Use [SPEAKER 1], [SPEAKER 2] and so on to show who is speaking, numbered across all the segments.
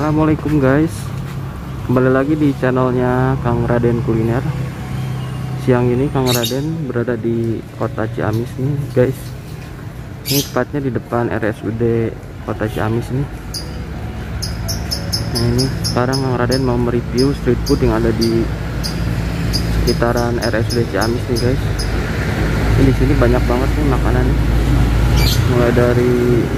[SPEAKER 1] Assalamualaikum guys, kembali lagi di channelnya Kang Raden Kuliner. Siang ini Kang Raden berada di kota Ciamis nih guys. Ini tepatnya di depan RSUD kota Ciamis nih. Nah ini sekarang Kang Raden mau mereview street food yang ada di sekitaran RSUD Ciamis nih guys. Ini di sini banyak banget nih makanan nih. Mulai dari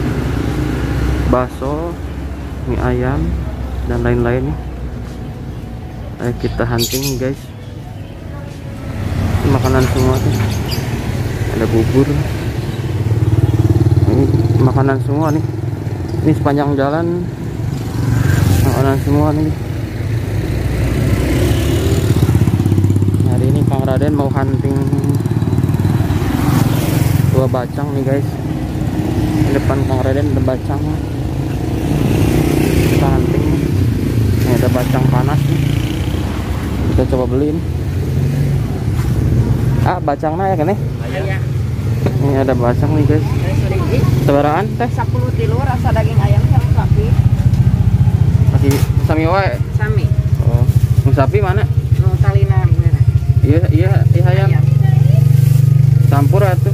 [SPEAKER 1] bakso, mie ayam dan lain-lain. Ayo kita hunting guys. Ini makanan semua tuh. Ada bubur. Ini makanan semua nih. Ini sepanjang jalan makanan semua nih. Hari ini Kang Raden mau hunting dua bacang nih guys. Di depan Kang Raden ada bacang. Kita hunting. Ini ada bacang panas nih. Kita coba beliin. Bacangnya ya kan nih?
[SPEAKER 2] Iya.
[SPEAKER 1] Ini ada bacang nih guys. Sebaraan teh?
[SPEAKER 2] 10 kilo rasa daging ayam sama sapi.
[SPEAKER 1] Masih sami wae.
[SPEAKER 2] Sami.
[SPEAKER 1] Oh, sapi mana?
[SPEAKER 2] Nu talina bener.
[SPEAKER 1] Iya ayam. Campur atuh.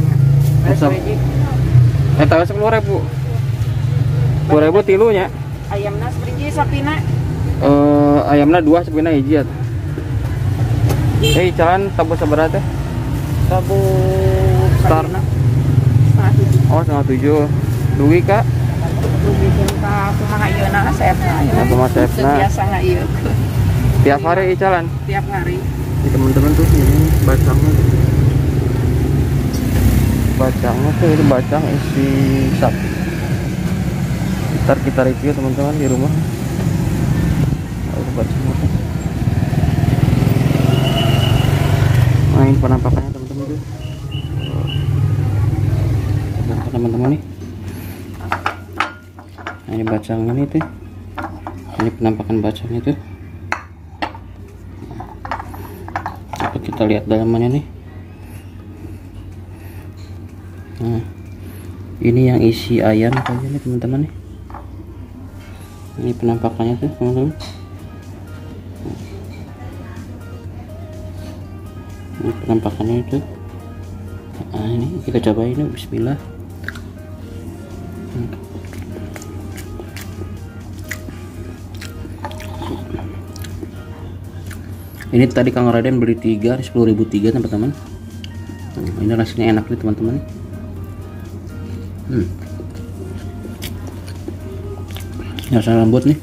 [SPEAKER 1] Tahu 10.000. 10.000 tilunya.
[SPEAKER 2] Ayamna seperti sapina.
[SPEAKER 1] Ayamna 2 sapina hiji atuh. Jalan tabu seberat teh?
[SPEAKER 2] Tabu
[SPEAKER 1] Starna. Oh, 6.7. Dugi kak?
[SPEAKER 2] Dugi ka kumaha ieu na saepna.
[SPEAKER 1] Kumaha saepna.
[SPEAKER 2] Biasa nga ieu.
[SPEAKER 1] Tiap hari jalan?
[SPEAKER 2] Tiap hari.
[SPEAKER 1] Ini teman-teman tuh ini bacangnya. Bacangnya tuh itu bacang isi sapi. Ntar kita review teman-teman di rumah. Bacangnya tuh. Nah ini penampakannya teman-teman tuh. Teman-teman nih. Nah ini bacangnya nih tuh. Ini penampakan bacangnya tuh. Coba kita lihat dalamannya nih. Nah ini yang isi ayam aja nih teman-teman nih. Ini penampakannya tuh teman-teman. Ini penampakannya itu. Nah ini kita coba ini. Bismillah. Ini tadi Kang Raden beli 3 10.003 teman-teman. Ini rasanya enak nih teman-teman. Rasa lembut nih.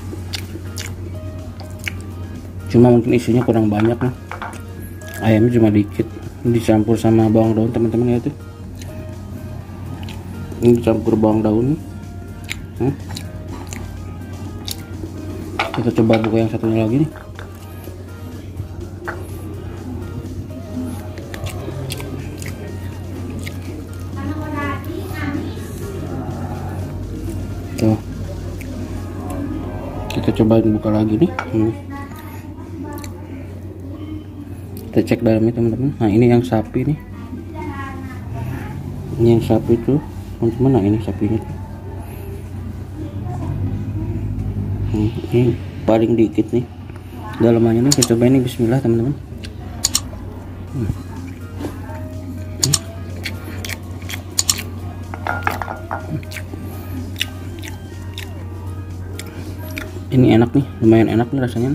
[SPEAKER 1] Cuma mungkin isinya kurang banyak nih. Ayamnya cuma dikit. Ini dicampur sama bawang daun teman-teman ya tuh. Ini dicampur bawang daun. Kita coba buka yang satunya lagi nih. Tuh. Kita coba buka lagi nih. Kita cek dalamnya teman-teman. Nah ini yang sapi nih. Ini yang sapi tuh teman-teman. Nah ini sapinya tuh. Ini paling dikit nih dalamannya nih. Kita coba ini. Bismillah teman-teman. Ini enak nih, lumayan enak nih rasanya nih.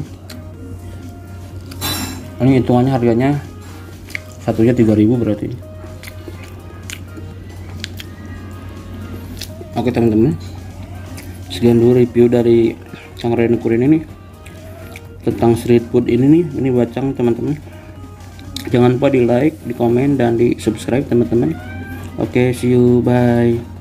[SPEAKER 1] Ini hitungannya harganya satunya 3.000 berarti. Oke teman-teman, sekian dulu review dari Kang Raden Kuliner ini tentang street food ini nih. Ini bacang teman-teman. Jangan lupa di like, di komen, dan di subscribe teman-teman. Oke, see you, bye.